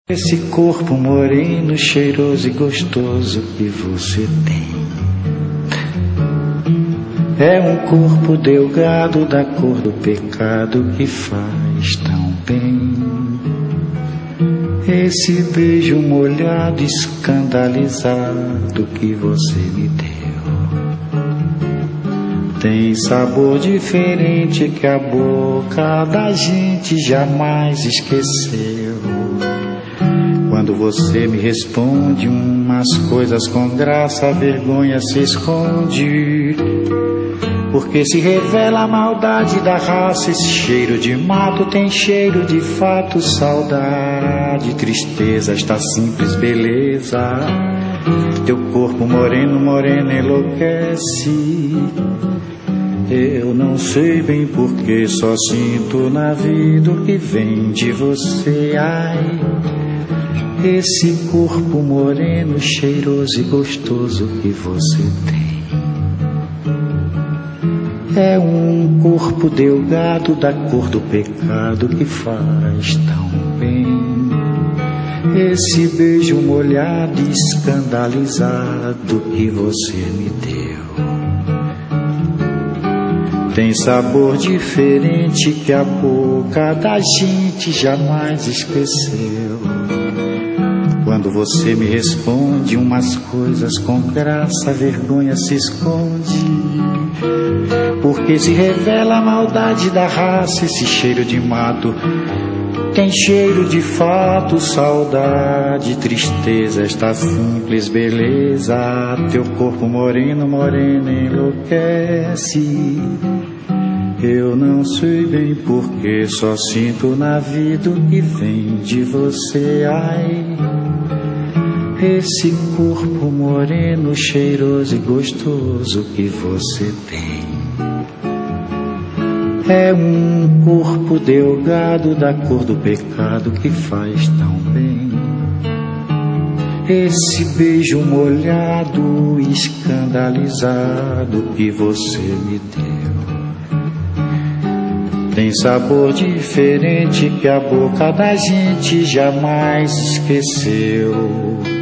Esse corpo moreno, cheiroso e gostoso que você tem é um corpo delgado da cor do pecado que faz tão bem. Esse beijo molhado, escandalizado que você me deu tem sabor diferente que a boca da gente jamais esqueceu. Quando você me responde umas coisas com graça, a vergonha se esconde, porque se revela a maldade da raça. Esse cheiro de mato tem cheiro de fato, saudade, tristeza, esta simples beleza. Teu corpo moreno, morena enlouquece. Eu não sei bem porquê, só sinto na vida o que vem de você. Ai, esse corpo moreno, cheiroso e gostoso que você tem é um corpo delgado da cor do pecado que faz tão bem. Esse beijo molhado e escandalizado que você me deu tem sabor diferente que a boca da gente jamais esqueceu. Quando você me responde umas coisas com graça, a vergonha se esconde, porque se revela a maldade da raça. Esse cheiro de mato tem cheiro de fato, saudade, tristeza, esta simples beleza. Teu corpo moreno, morena enlouquece. Eu não sei bem porquê, só sinto na vida o que vem de você. Ai, esse corpo moreno, cheiroso e gostoso que você tem é um corpo delgado da cor do pecado que faz tão bem. Esse beijo molhado e escandalizado que você me deu tem sabor diferente que a boca da gente jamais esqueceu.